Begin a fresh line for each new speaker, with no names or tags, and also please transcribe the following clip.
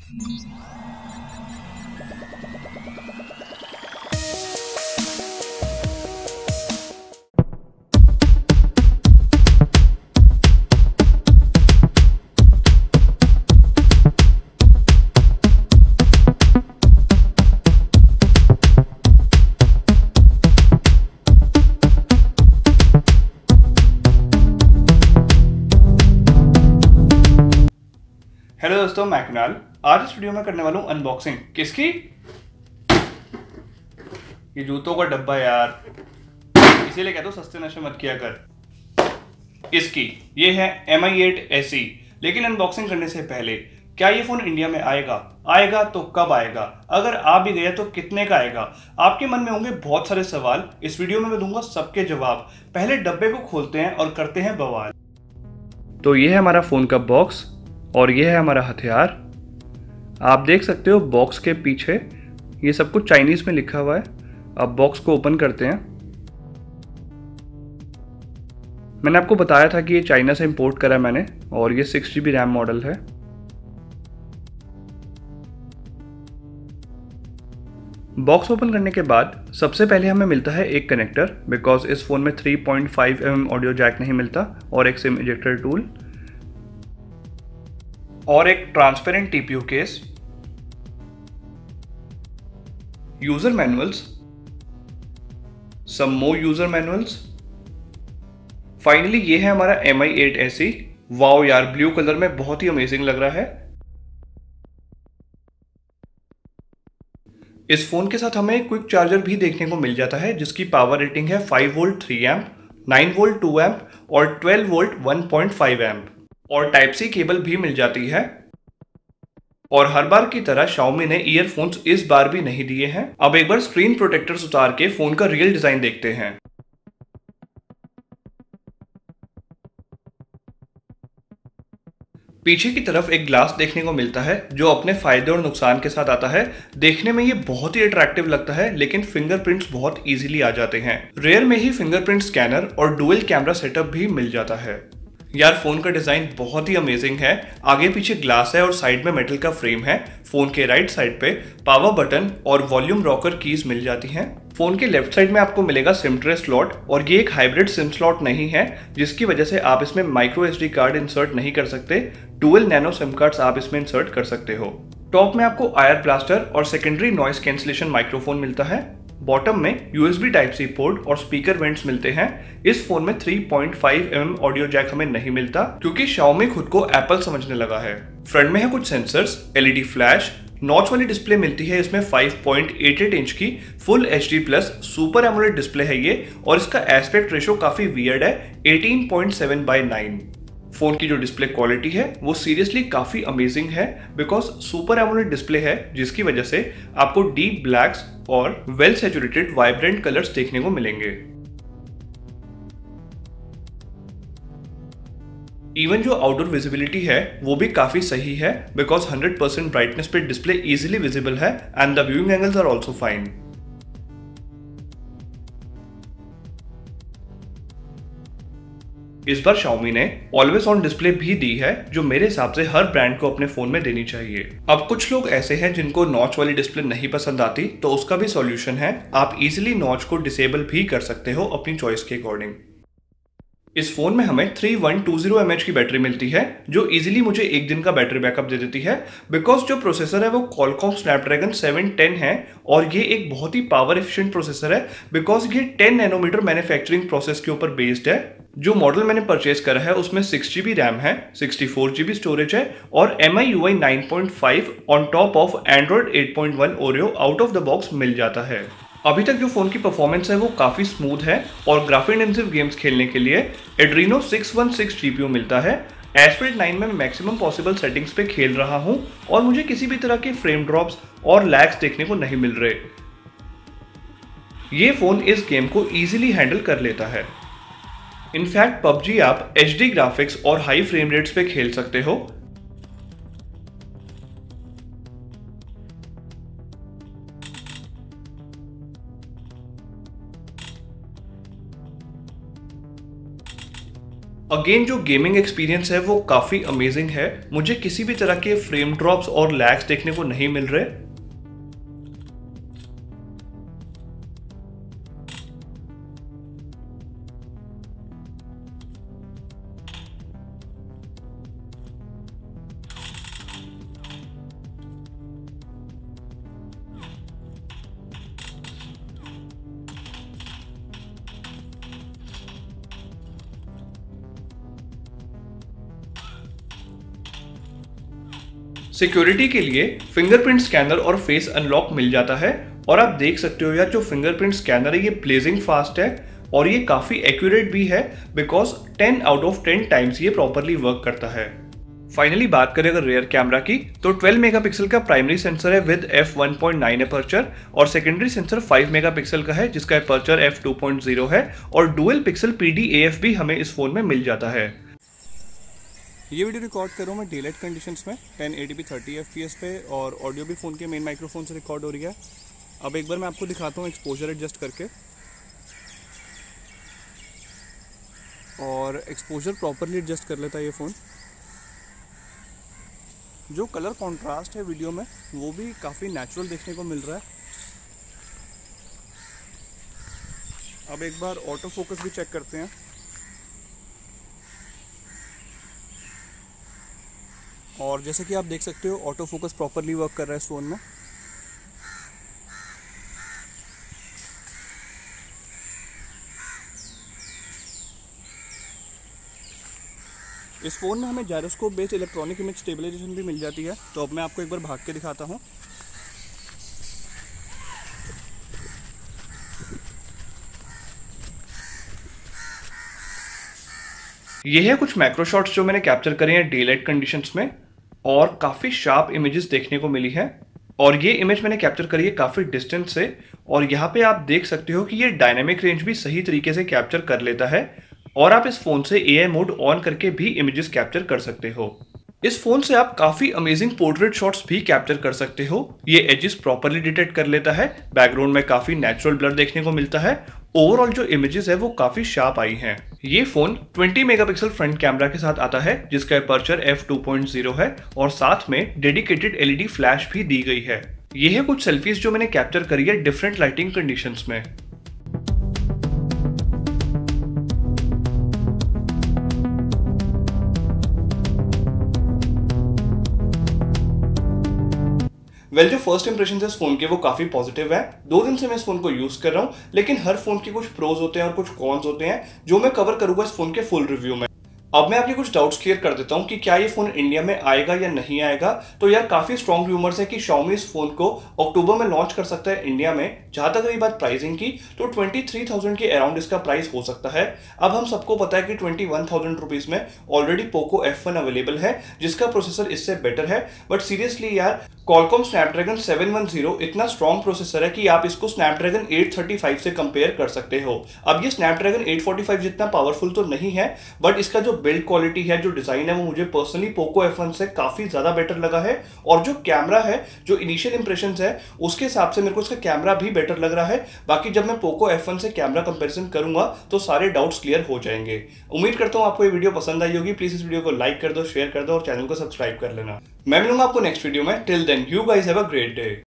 Hello दोस्तों, मैं कुणाल। आज इस वीडियो में करने वाला हूँ अनबॉक्सिंग। किसकी? ये जूतों का डब्बा यार, इसीलिए कहता हूँ सस्ते नशे मत किया कर। इसकी ये है Mi 8 SE। लेकिन अनबॉक्सिंग करने से पहले, क्या ये फोन इंडिया में आएगा तो कब आएगा? अगर आ भी गया तो कितने का आएगा? आपके मन में होंगे बहुत सारे सवाल। इस वीडियो में मैं दूंगा सबके जवाब। पहले डब्बे को खोलते हैं और करते हैं बवाल। तो ये है हमारा फोन का बॉक्स और ये है हमारा हथियार। आप देख सकते हो बॉक्स के पीछे ये सब कुछ चाइनीज में लिखा हुआ है। अब बॉक्स को ओपन करते हैं। मैंने आपको बताया था कि ये चाइना से इंपोर्ट करा मैंने, और ये 6GB रैम मॉडल है। बॉक्स ओपन करने के बाद सबसे पहले हमें मिलता है एक कनेक्टर, बिकॉज इस फोन में 3.5mm ऑडियो जैक नहीं मिलता, और एक सिम इजेक्टर टूल और एक transparent TPU case, user manuals, some more user manuals. Finally ये है हमारा Mi 8 SE। वाओ यार, ब्लू कलर में बहुत ही अमेजिंग लग रहा है। इस फोन के साथ हमें एक क्विक चार्जर भी देखने को मिल जाता है, जिसकी पावर रेटिंग है 5 वोल्ट 3 एम्प, 9 वोल्ट 2 एम्प और 12 वोल्ट 1.5 एम्प। और टाइप सी केबल भी मिल जाती है। और हर बार की तरह Xiaomi ने ईयरफोन्स इस बार भी नहीं दिए हैं। अब एक बार स्क्रीन प्रोटेक्टर्स उतार के फोन का रियल डिजाइन देखते हैं। पीछे की तरफ एक ग्लास देखने को मिलता है, जो अपने फायदे और नुकसान के साथ आता है। देखने में ये बहुत ही अट्रैक्टिव लगता है, लेकिन फिंगरप्रिंट्स बहुत इजीली आ जाते हैं। रेयर में ही फिंगरप्रिंट स्कैनर और डुअल कैमरा सेटअप भी मिल जाता है। यार, फोन का डिजाइन बहुत ही अमेजिंग है। आगे पीछे ग्लास है और साइड में मेटल का फ्रेम है। फोन के राइट साइड पे पावर बटन और वॉल्यूम रॉकर कीज मिल जाती हैं। फोन के लेफ्ट साइड में आपको मिलेगा सिम ट्रे स्लॉट, और ये एक हाइब्रिड सिम स्लॉट नहीं है, जिसकी वजह से आप इसमें माइक्रो SD कार्ड इंसर्ट नहीं कर सकते। डुअल नैनो सिम कार्ड्स आप इसमें इंसर्ट कर सकते हो। टॉप में आपको आयर ब्लास्टर और सेकेंडरी नॉइस कैंसिलेशन माइक्रोफोन मिलता है। बॉटम में USB Type-C पोर्ट और स्पीकर वेंट्स मिलते हैं। इस फोन में 3.5mm ऑडियो जैक हमें नहीं मिलता, क्योंकि Xiaomi खुद को एप्पल समझने लगा है। फ्रंट में है कुछ सेंसर्स, LED फ्लैश, नॉच वाली डिस्प्ले मिलती है। इसमें 5.88 इंच की full HD+ super AMOLED display है ये, और इसका एस्पेक्ट रेशो काफी वियर्ड है, 18.7:9। फोन की जो डिस्प्ले क्वालिटी है वो सीरियसली काफी अमेजिंग है, बिकॉज सुपर एमोलेड डिस्प्ले है, जिसकी वजह से आपको डीप ब्लैक्स और वेल सैचुरेटेड वाइब्रेंट कलर्स देखने को मिलेंगे। इवन जो आउटडोर विजिबिलिटी है वो भी काफी सही है, बिकॉज 100% ब्राइटनेस पे डिस्प्ले इजीली विजिबल है, and the viewing angles are also fine. इस बार Xiaomi ने ऑलवेज ऑन डिस्प्ले भी दी है, जो मेरे हिसाब से हर ब्रांड को अपने फोन में देनी चाहिए। अब कुछ लोग ऐसे हैं जिनको नॉच वाली डिस्प्ले नहीं पसंद आती, तो उसका भी सॉल्यूशन है। आप इजीली नॉच को डिसेबल भी कर सकते हो अपनी चॉइस के अकॉर्डिंग। इस फोन में हमें 3120 mAh की बैटरी मिलती है, जो इजीली मुझे एक दिन का बैटरी बैकअप दे देती है, बिकॉज जो प्रोसेसर है वो Qualcomm Snapdragon 710 है, और ये एक बहुत ही पावर एफिशिएंट प्रोसेसर है, बिकॉज ये 10 नैनोमीटर मैन्युफैक्चरिंग प्रोसेस के ऊपर बेस्ड है। जो मॉडल मैंने परचेज करा है उसमें 6GB रैम है, 64GB स्टोरेज है, और MIUI 9.5 on top of Android 8.1 Oreo out of the box मिल जाता है। अभी तक जो फोन की परफॉर्मेंस है वो काफी स्मूथ है, और ग्राफिक इंटेंसिव गेम्स खेलने के लिए Adreno 616 GPU मिलता है। Asphalt 9 में मैक्सिमम पॉसिबल सेटिंग्स पे खेल रहा हूं, और मुझे किसी भी तरह के फ्रेम ड्रॉप्स और लैग्स देखने को नहीं मिल रहे। ये फोन इस गेम को इजीली हैंडल कर लेता है। इनफैक्ट PUBG आप HD ग्राफिक्स और हाई फ्रेम रेट्स पे खेल सकते हो। अगेन जो गेमिंग एक्सपीरियंस है वो काफ़ी अमेजिंग है। मुझे किसी भी तरह के फ्रेम ड्रॉप्स और लैग्स देखने को नहीं मिल रहे। सिक्योरिटी के लिए फिंगरप्रिंट स्कैनर और फेस अनलॉक मिल जाता है। और आप देख सकते हो यार, जो फिंगरप्रिंट स्कैनर है ये ब्लेजिंग फास्ट है और ये काफ़ी एक्यूरेट भी है, बिकॉज 10 आउट ऑफ 10 टाइम्स ये प्रॉपरली वर्क करता है। फाइनली बात करें अगर रियर कैमरा की, तो 12 मेगापिक्सल का प्राइमरी सेंसर है विद f1.9 अपर्चर और सेकेंडरी सेंसर 5 मेगापिक्सल का है जिसका अपर्चर f2.0 है और डुअल पिक्सल PD-AF भी हमें इस फोन में मिल जाता है। ये वीडियो रिकॉर्ड कर रहा हूँ मैं डे लाइट कंडीशंस में 1080p 30 fps पे और ऑडियो भी फ़ोन के मेन माइक्रोफोन से रिकॉर्ड हो रही है। अब एक बार मैं आपको दिखाता हूँ एक्सपोजर एडजस्ट करके, और एक्सपोजर प्रॉपरली एडजस्ट कर लेता है ये फ़ोन। जो कलर कॉन्ट्रास्ट है वीडियो में वो भी काफ़ी नेचुरल देखने को मिल रहा है। अब एक बार ऑटो फोकस भी चेक करते हैं, और जैसे कि आप देख सकते हो ऑटो फोकस प्रॉपरली वर्क कर रहा है इस फ़ोन में। इस फ़ोन में हमें gyroscope based electronic image stabilisation भी मिल जाती है। तो अब मैं आपको एक बार भाग के दिखाता हूँ। ये है कुछ मैक्रो शॉट्स जो मैंने कैप्चर करे हैं डे लाइट कंडीशंस में, और काफ़ी शार्प इमेजेस देखने को मिली है। और ये इमेज मैंने कैप्चर करी है काफ़ी डिस्टेंस से, और यहाँ पे आप देख सकते हो कि ये डायनामिक रेंज भी सही तरीके से कैप्चर कर लेता है, और आप इस फ़ोन से AI मोड ऑन करके भी इमेजेस कैप्चर कर सकते हो। इस फ़ोन से आप काफ़ी अमेजिंग पोर्ट्रेट शॉट्स भी कैप्चर कर सकते हो। ये एजेस प्रॉपरली डिटेक्ट कर लेता है, बैकग्राउंड में काफ़ी नेचुरल ब्लर देखने को मिलता है। ओवरऑल जो इमेजेस है वो काफ़ी शार्प आई हैं। ये फ़ोन 20 मेगापिक्सल फ्रंट कैमरा के साथ आता है जिसका अपर्चर f2.0 है और साथ में डेडिकेटेड LED फ्लैश भी दी गई है। ये है कुछ सेल्फीज जो मैंने कैप्चर करी है डिफरेंट लाइटिंग कंडीशंस में। जो फर्स्ट इंप्रेशन है इस फोन के वो काफी पॉजिटिव है। 2 दिन से मैं इस फोन को यूज कर रहा हूँ, लेकिन हर फोन के कुछ प्रोज होते हैं और कुछ कॉन्स होते हैं जो मैं कवर करूंगा इस फोन के फुल रिव्यू में। अब मैं आपके कुछ डाउट्स क्लियर कर देता हूं कि क्या ये फोन इंडिया में आएगा या नहीं आएगा। तो यार काफी स्ट्रॉन्ग रूमर्स है कि Xiaomi इस फोन को अक्टूबर में लॉन्च कर सकता है इंडिया में। जहां तक रही बात प्राइसिंग की, तो 23,000 के अराउंड इसका प्राइस हो सकता है। अब हम सबको पता है कि 21,000 रुपीज में ऑलरेडी पोको F1 अवेलेबल है जिसका प्रोसेसर इससे बेटर है। बट सीरियसली यार, Qualcomm Snapdragon 710 इतना स्ट्रॉन्ग प्रोसेसर है कि आप इसको Snapdragon 835 से कंपेयर कर सकते हो। अब ये Snapdragon 845 जितना पावरफुल तो नहीं है, बट इसका जो बिल्ड क्वालिटी है, जो डिजाइन है, वो मुझे पर्सनली पोको F1 से काफी ज्यादा बेटर लगा है। और जो कैमरा है, जो इनिशियल इंप्रेशंस है, उसके हिसाब से मेरे को इसका कैमरा भी बेटर लग रहा है। बाकी जब मैं पोको F1 से कैमरा कंपैरिजन करूंगा तो सारे डाउट्स क्लियर हो जाएंगे। उम्मीद करता हूं आपको ये वीडियो पसंद आई होगी। प्लीज इस वीडियो को लाइक कर दो, शेयर कर दो और चैनल को सब्सक्राइब कर लेना। मैं मिलूंगा आपको नेक्स्ट वीडियो में। Till then, you guys have a great day.